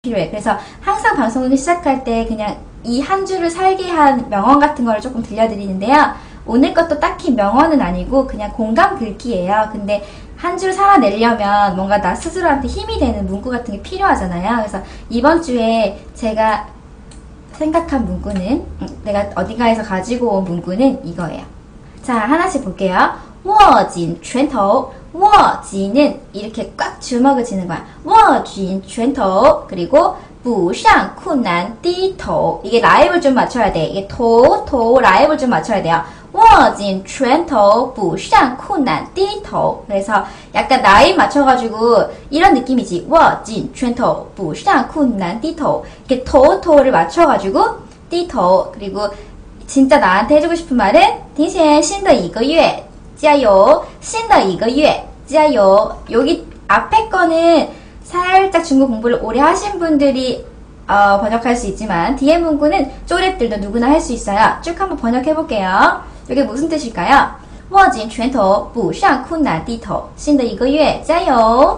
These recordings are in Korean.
필요해. 그래서 항상 방송을 시작할 때 그냥 이 한 주를 살게 한 명언 같은 거를 조금 들려드리는데요. 오늘 것도 딱히 명언은 아니고 그냥 공감 글귀예요. 근데 한 주를 살아내려면 뭔가 나 스스로한테 힘이 되는 문구 같은 게 필요하잖아요. 그래서 이번 주에 제가 생각한 문구는 내가 어딘가에서 가지고 온 문구는 이거예요. 자, 하나씩 볼게요. 握紧拳头握紧은 이렇게 꽉 주먹을 쥐는 거야. 握紧拳头그리고 不上困难低头이게 라임을 좀 맞춰야 돼. 이게 도 라임을 좀 맞춰야 돼요. 握紧拳头不上困难低头그래서 약간 라임 맞춰가지고 이런 느낌이지. 握紧拳头不上困难低头이렇게 도를 맞춰가지고 低头그리고 진짜 나한테 해주고 싶은 말은 提前新的一个月加油新的一个月加油여기 앞에 거는 살짝 중국 공부를 오래 하신 분들이 번역할 수 있지만 뒤에 문구는 쪼랩들도 누구나 할 수 있어요. 쭉 한번 번역해 볼게요. 이게 무슨 뜻일까요? 握紧拳头不上困难低头新的一个月加油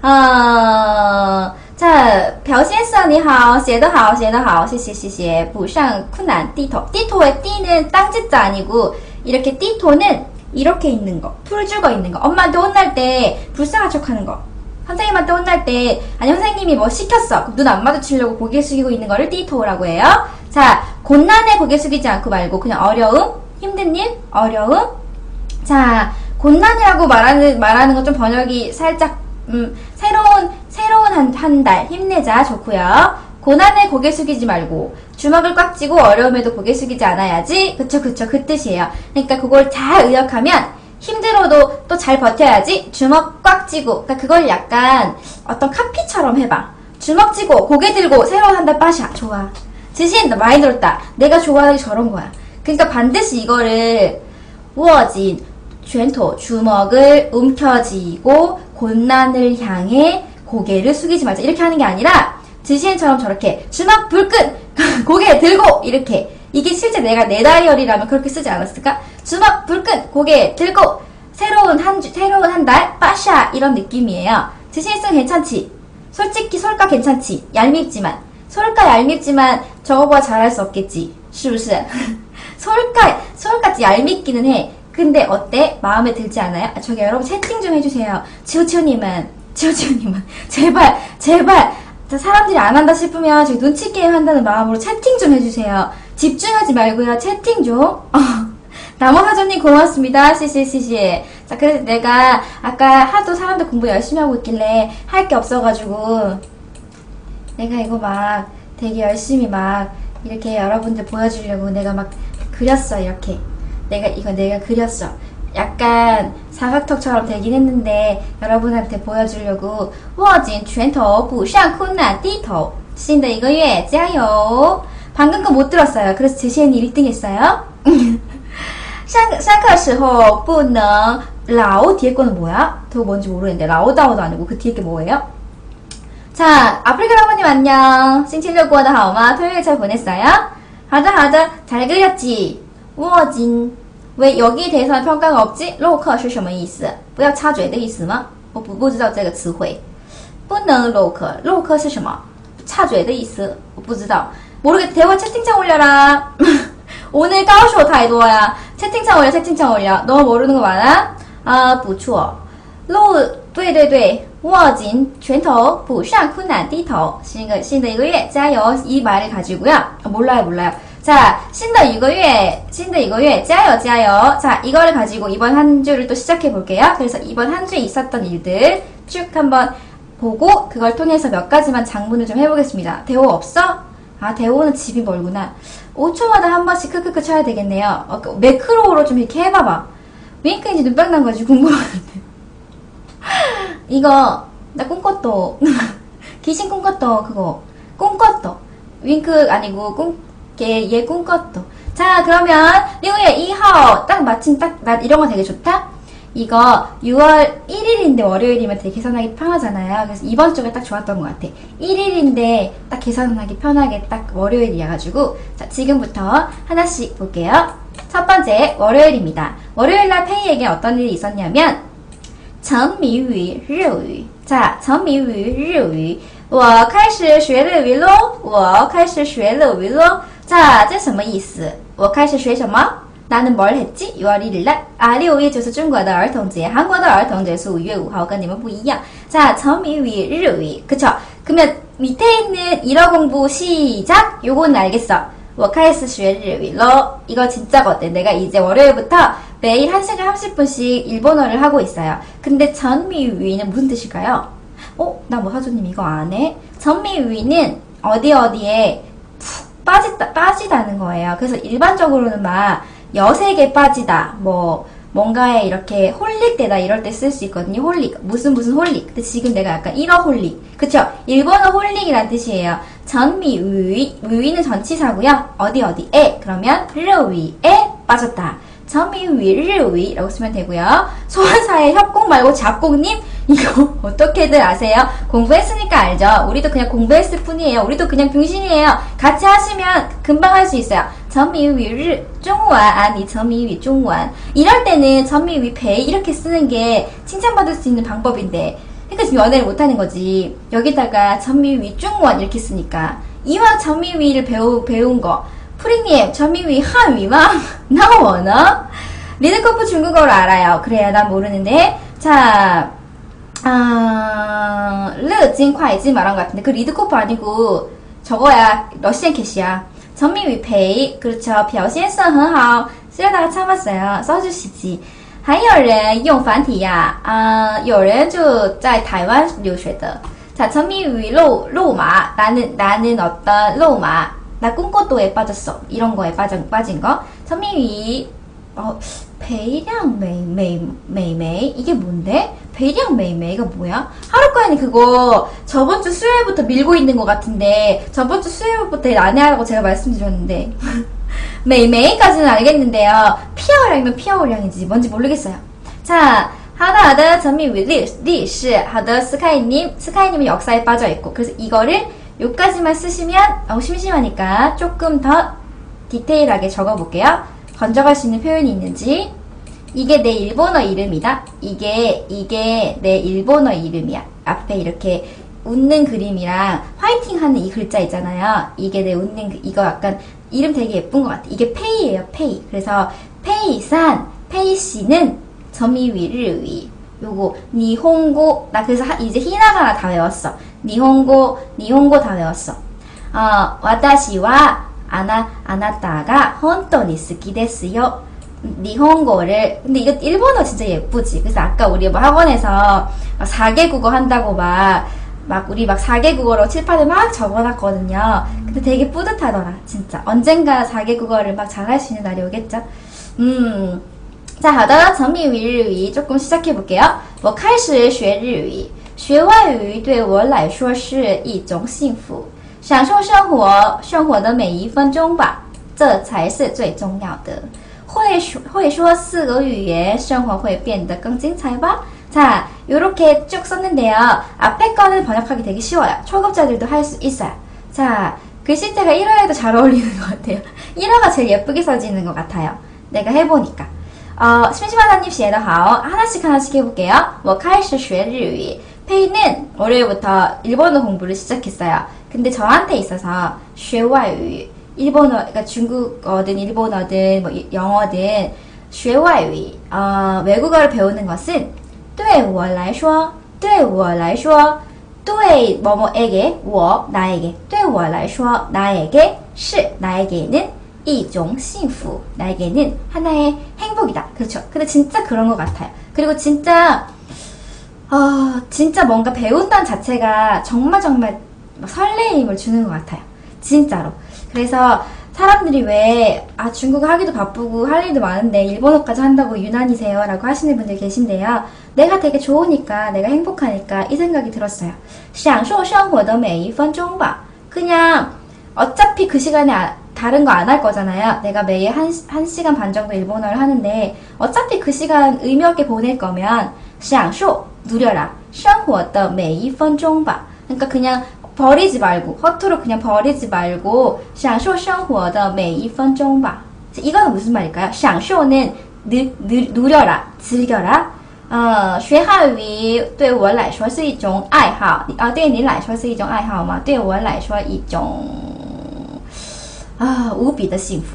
자, 朴先生你好写得好写得好谢谢谢谢不上困难低头 띠토의 띠는 땅짓자 아니고 이렇게 띠토는 이렇게 있는 거 풀 죽어 있는 거 엄마한테 혼날 때 불쌍한 척 하는 거 선생님한테 혼날 때 아니 선생님이 뭐 시켰어 눈 안 마주치려고 고개 숙이고 있는 거를 띠토라고 해요. 자, 곤란해 고개 숙이지 않고 말고 그냥 어려움 힘든 일 어려움 자 곤란이라고 말하는 건 좀 번역이 살짝 새로운 한 달 힘내자 좋고요. 고난에 고개 숙이지 말고 주먹을 꽉 쥐고 어려움에도 고개 숙이지 않아야지. 그쵸 그 뜻이에요. 그러니까 그걸 잘 의역하면 힘들어도 또 잘 버텨야지. 주먹 꽉 쥐고 그러니까 그걸 약간 어떤 카피처럼 해봐. 주먹 쥐고 고개 들고 새로운 한 달 빠샤 좋아. 지신 너 많이 들었다. 내가 좋아하는 게 저런 거야. 그러니까 반드시 이거를 握紧拳头 주먹을 움켜쥐고 곤란을 향해 고개를 숙이지 말자 이렇게 하는 게 아니라 지시엔처럼 저렇게 주먹 불끈 고개 들고 이렇게 이게 실제 내가 내 다이어리라면 그렇게 쓰지 않았을까? 주먹 불끈 고개 들고 새로운 한 달 빠샤 이런 느낌이에요. 지시엔성 괜찮지? 솔직히 솔까 괜찮지? 얄밉지만 솔까 얄밉지만 저거보다 잘할 수 없겠지. 是不是? 솔까지 얄밉기는 해. 근데 어때? 마음에 들지 않아요? 저기 여러분 채팅 좀 해주세요. 지호치호님은 제발 사람들이 안 한다 싶으면 저기 눈치 게임 한다는 마음으로 채팅 좀 해주세요. 집중하지 말고요. 채팅 좀. 나무사전님 고맙습니다. 씨씨씨씨. 자, 그래서 내가 아까 하도 사람들 공부 열심히 하고 있길래 할 게 없어가지고 내가 이거 막 되게 열심히 막 이렇게 여러분들 보여주려고 내가 막 그렸어. 이렇게 내가 그렸어. 약간 사각턱처럼 되긴 했는데 여러분한테 보여주려고 握紧拳头不上困难低头新的一个月加油 방금 거 못 들었어요. 그래서 제시엔이 1등 했어요. 上课时候不能 라오 뒤에 거는 뭐야? 그거 뭔지 모르겠는데 라오다오도 아니고 그 뒤에 게 뭐예요? 자, 아프리카 라모님 안녕. 싱칠려 구워다 하오마 토요일 잘 보냈어요? 하다 잘 그렸지. 握紧 왜 여기에 대해서는 평가가 없지? 漏课是什么意思?不要插嘴的意思吗?我不知道这个词汇不能漏课漏课是什么?插嘴的意思我不知道 모르겠다. 대화 채팅창 올려라. 오늘 까오쇼 타이도야. 채팅창 올려. 너 모르는 거 많아? 아, 不错. 对对对握紧拳头不上困难低头新的一个月加油 이 말을 가지고요. 몰라요. 자, 新的一个月加油 자, 이거를 가지고 이번 한 주를 또 시작해 볼게요. 그래서 이번 한 주에 있었던 일들 쭉 한번 보고 그걸 통해서 몇 가지만 장문을 좀 해보겠습니다. 대호 없어? 아, 대호는 집이 멀구나. 5초마다 한 번씩 크크크 쳐야 되겠네요. 매크로로 좀 이렇게 해봐봐. 윙크인지 눈병 난 거지 궁금한데. 이거 나 꿈꿨어. 귀신 꿈꿨어. 그거 꿈꿨어. 윙크 아니고 얘 꿈꿨어. 자, 그러면 6월 2号 딱 마침 나 이런 거 되게 좋다. 이거 6월 1일인데 월요일이면 되게 계산하기 편하잖아요. 그래서 이번 주가 딱 좋았던 것 같아. 1일인데 딱 계산하기 편하게 딱 월요일이어가지고 자, 지금부터 하나씩 볼게요. 첫 번째 월요일입니다. 월요일날 페이에게 어떤 일이 있었냐면 沉迷于日语 자, 沉迷于日语我开始学日语喽，我开始学日语喽。 자, 这什么意思？我开始学什么？ 나는 뭘 했지? 6월 1일 날. 6月就是中国的儿童节，韩国的儿童节是5月5号，跟你们不一样。 자, 점미위日语. 그쵸? 그러면 밑에 있는 일어 공부 시작. 요건 알겠어. 我开始学日语喽. 이거 진짜거든. 내가 이제 월요일부터 매일 1시간 30분씩 일본어를 하고 있어요. 근데 점미위는 무슨 뜻일까요? 나 뭐 사주님 이거 안 해? 점미위는 어디에 빠지다는 거예요. 그래서 일반적으로는 막 여색에 빠지다, 뭐 뭔가에 이렇게 홀릭되다 이럴 때 쓸 수 있거든요. 홀릭, 무슨 홀릭. 근데 지금 내가 약간 일어 홀릭, 그쵸? 일본어 홀릭이란 뜻이에요. 전미위, 위는 전치사고요. 어디에, 그러면 르위에 빠졌다. 전미위르위라고 쓰면 되고요. 소환사의 협곡 말고 작곡님, 이거 어떻게들 아세요? 공부했으니까 알죠? 우리도 그냥 공부했을 뿐이에요. 우리도 그냥 병신이에요. 같이 하시면 금방 할 수 있어요. 전미위 중원, 아니 전미위 중원. 이럴 때는 전미위 배 이렇게 쓰는 게 칭찬받을 수 있는 방법인데, 그러니까 지금 연애를 못하는 거지. 여기다가 전미위 중원 이렇게 쓰니까 이왕 전미위를 배운 거. 프리님, 전미위 한위마 나오나? 리드코프 중국어를 알아요. 그래요, 난 모르는데. 자, 르진콰이지 말한 것 같은데 그 리드코프 아니고 저거야. 러시안 캐시야. 전미위 페이. 그렇죠. 表现色很好. 쓰려다가 참았어요. 써주시지. 还有人用繁体呀？有人就在台湾留学的。 자, 전미위 로마. 나는 어떤 로마. 나 꿈꽃도에 빠졌어. 이런 거에 빠진 거. 전미위 배량 메이메이 이게 뭔데? 배량 메이메이가 뭐야? 하루까지 그거 저번주 수요일부터 밀고 있는 것 같은데 저번주 수요일부터 난해하라고 제가 말씀드렸는데 메이메이까지는 알겠는데요. 피어량이면 피어량이지 뭔지 모르겠어요. 자, 하다 전미위 리시 하다 스카이님은 역사에 빠져있고 그래서 이거를 요까지만 쓰시면 심심하니까 조금 더 디테일하게 적어볼게요. 건져갈 수 있는 표현이 있는지. 이게 내 일본어 이름이다. 이게 내 일본어 이름이야. 앞에 이렇게 웃는 그림이랑 화이팅 하는 이 글자 있잖아요. 이게 내 웃는 이거 약간 이름 되게 예쁜 것 같아. 이게 페이예요. 페이. 그래서 페이씨는 점미위르위. 요거 니혼고. 나 그래서 이제 히나가나 다 외웠어. 니혼고 다 외웠어. 와타시와 아나타가 혼토니 스키 데스요. 니혼고를. 근데 이거 일본어 진짜 예쁘지. 그래서 아까 우리 뭐 학원에서 4개국어 한다고 우리 4개국어로 칠판에 막 적어놨거든요. 근데 되게 뿌듯하더라. 진짜. 언젠가 4개국어를 막 잘할 수 있는 날이 오겠죠? 자, 好的，从密语日语 조금 시작해볼게요. 我开始学日语。学外语对我来说是一种幸福。享受生活的每一分钟吧，这才是最重要的。会说4个语言，生活会变得更精彩吧。 자, 요렇게 쭉 썼는데요. 앞에 거는 번역하기 되게 쉬워요. 초급자들도 할 수 있어요. 자, 글씨체가 1화에도 잘 어울리는 것 같아요. 1화가 제일 예쁘게 써지는 것 같아요. 내가 해보니까. 심심하다님 씨에도 하나씩 해볼게요. 我开始学日语. 페이는 월요일부터 일본어 공부를 시작했어요. 근데 저한테 있어서 学外语 일본어, 그러니까 중국어든 일본어든 뭐 영어든 学外语 외국어를 배우는 것은 对我来说对뭐뭐에게 我 나에게 对我来说 나에게 是 나에게는 一种幸福 나에게는 하나의 행복이다. 그렇죠. 근데 진짜 그런 것 같아요. 그리고 진짜 뭔가 배운다는 자체가 정말 설레임을 주는 것 같아요. 진짜로. 그래서 사람들이 왜 중국어 하기도 바쁘고 할 일도 많은데 일본어까지 한다고 유난이세요 라고 하시는 분들 계신데요. 내가 되게 좋으니까 내가 행복하니까 이 생각이 들었어요. 享受生活的每一分钟吧. 그냥 어차피 그 시간에 다른 거 안 할 거잖아요. 내가 매일 1시간 반 정도 일본어를 하는데 어차피 그 시간 의미 없게 보낼 거면 享受 누려라. 生活的每一分钟吧. 그러니까 그냥 버리지 말고 허투루 그냥 버리지 말고 享受生活的每一分钟吧. 이거는 무슨 말일까요? 享受는 누려라, 즐겨라. 学汉语对我来说是一种爱好对你来说是一种爱好吗？对我来说一种无比的幸福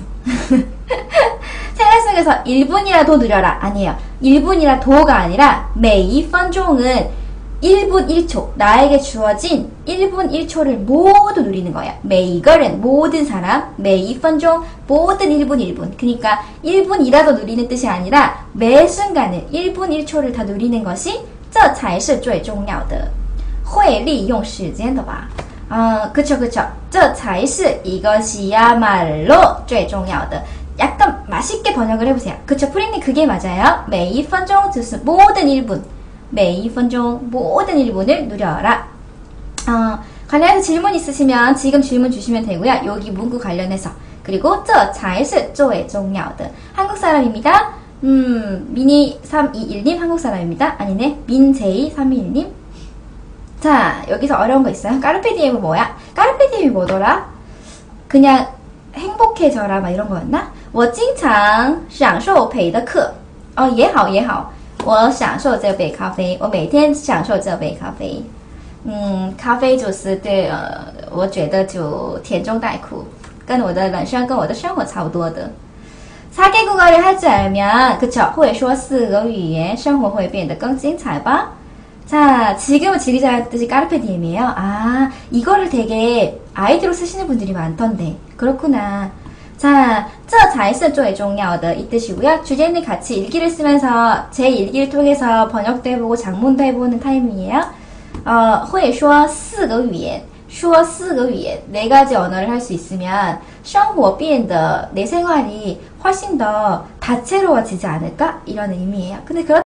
생활 속에서 1분이라도 느려라 아니에요. 1분이라도가 아니라 매일 分钟은 1분 1초 나에게 주어진 1분 1초를 모두 누리는 거야. 매일은 모든 사람 매일 分钟 모든 1분 1분 그러니까 1분이라도 누리는 뜻이 아니라 매 순간을 1분 1초를 다 누리는 것이 这才是最重要的会利用时间的吧 그쵸 这才是 이것이야말로 最重要的 약간 맛있게 번역을 해보세요. 그쵸 프린님 그게 맞아요. 매일 分钟 就是 모든 1분 매일 分钟 모든 1분을 누려라. 관련해서 질문 있으시면 지금 질문 주시면 되고요. 여기 문구 관련해서 그리고 这才是最重要的 한국 사람입니다. 미니 321님 한국 사람입니다. 아니네 민제이 321님. 자 여기서 어려운 거 있어요. 까르페디엠은 뭐야? 까르페디엠이 뭐더라? 그냥 행복해져라 막 이런 거였나? 我经常享受陪的课也好也好我享受这杯咖啡我每天享受这杯咖啡咖啡就是对我觉得就甜中带苦跟我的人生跟我的生活差不多的 4개 국어를 할 줄 알면 그쵸 会说4个语言生活会变得更精彩吧 자 지금은 지리자의 뜻이 까르페디엠이에요 이거를 되게 아이디로 쓰시는 분들이 많던데 그렇구나 자, 这才是最重要的 이 뜻이고요. 주제는 같이 일기를 쓰면서 제 일기를 통해서 번역도 해보고 장문도 해보는 타임이에요. 会说4个语言说4个语言 4가지 언어를 할 수 있으면 生活变得 내 생활이 훨씬 더 다채로워지지 않을까? 이런 의미예요. 근데